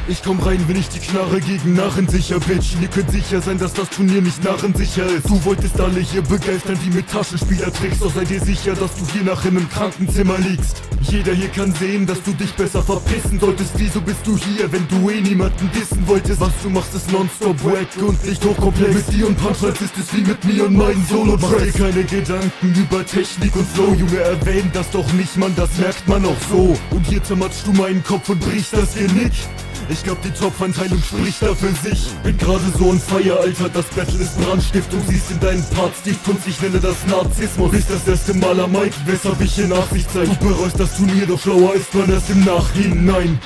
Ich komm rein, wenn ich die Knarre gegen Narrensicher, Bitch. Ihr könnt sicher sein, dass das Turnier nicht narrensicher ist. Du wolltest alle hier begeistern, die mit Taschenspielertricks. Doch sei dir sicher, dass du hier nach in einem Krankenzimmer liegst. Jeder hier kann sehen, dass du dich besser verpissen solltest. Wieso bist du hier, wenn du niemanden dissen wolltest? Was du machst ist nonstop wack und nicht hochkomplex. Mit dir und Punchlines ist es wie mit mir und meinen Solo-Tracks. Mach dir keine Gedanken über Technik und Flow, Junge, erwähnt das doch nicht, Mann, das merkt man auch so. Und hier zermatschst du meinen Kopf und brichst das Genick. Ich glaub, die Top-Verteilung spricht da für sich. Bin gerade so on fire, Alter, das Battle ist Brandstiftung. Siehst in deinen Parts die Kunst, ich nenne das Narzissmus. Bist das erste Mal am Mic, weshalb ich hier Nachsicht zeig. Du bereust das Turnier, doch schlauer ist man erst im Nachhinein.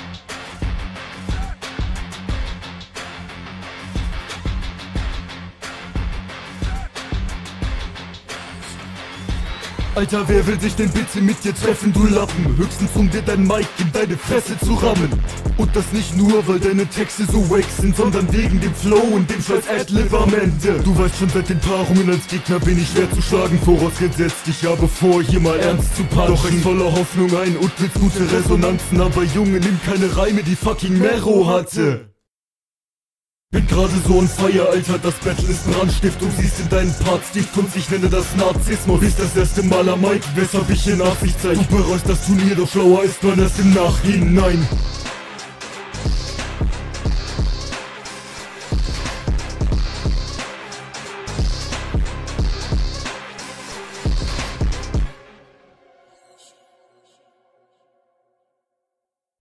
Alter, wer will sich denn bitte mit dir treffen, du Lappen? Höchstens um dir dein Mic in deine Fresse zu rammen. Und das nicht nur, weil deine Texte so wack sind, sondern wegen dem Flow und dem scheiß Adlib am Ende. Du weißt schon, seit den Paarungen als Gegner bin ich schwer zu schlagen, vorausgesetzt ich habe vor, hier mal ernst zu punchen. Doch ich voller Hoffnung ein und willst gute Resonanzen, aber Junge, nimm keine Reime, die fucking Mero hatte. Bin gerade so on fire, Alter, das Battle ist Brandstiftung. Siehst in deinen Parts die Kunst, ich nenne das Narzissmus. Bist das erste Mal am Mic, weshalb ich hier Nachsicht zeig. Du bereust das Turnier, doch schlauer ist man erst im Nachhinein.